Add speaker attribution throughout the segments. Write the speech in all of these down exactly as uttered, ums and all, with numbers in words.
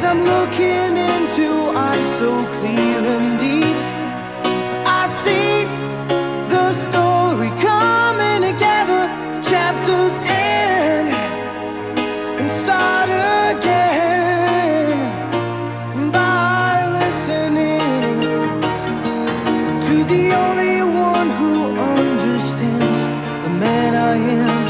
Speaker 1: I'm looking into eyes so clear and deep, I see the story coming together. Chapters end and start again by listening to the only one who understands the man I am,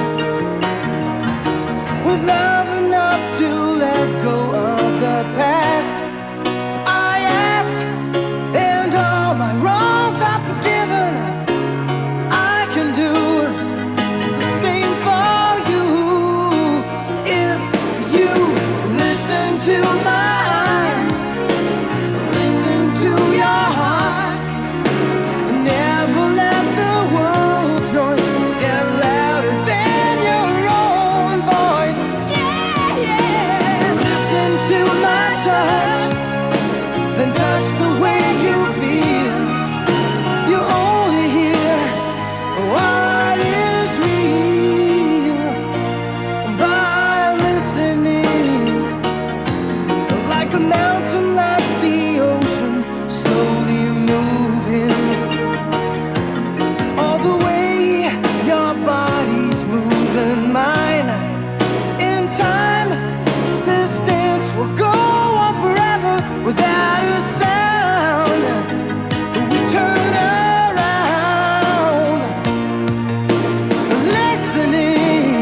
Speaker 1: with love enough to let go of the past. I ask, and all my wrongs are forgiven. I can do the same for you if you listen to my eyes, listen to your heart, and never let the world's noise get louder than your own voice. Yeah, yeah. Listen to my touch, then touch the way you feel. You only hear what is real by listening. Like the mountain lets the ocean slowly moving, all the way your body's moving mine. In time, this dance will go on forever without a sound. We turn around, listening.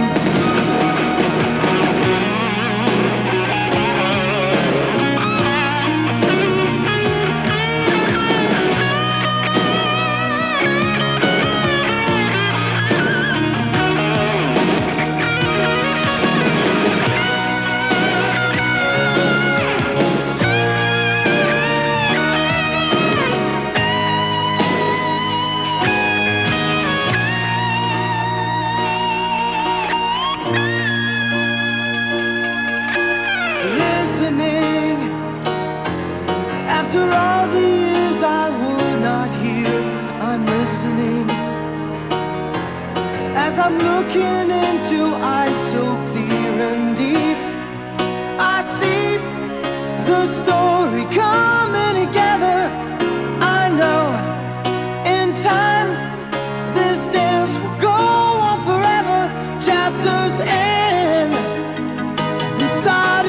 Speaker 1: Listening. After all the years I would not hear, I'm listening. As I'm looking into eyes so clear and deep, I see the story coming together. I know in time this dance will go on forever. Chapters end and start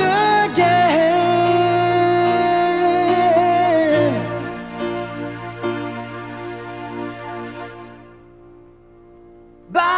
Speaker 1: again by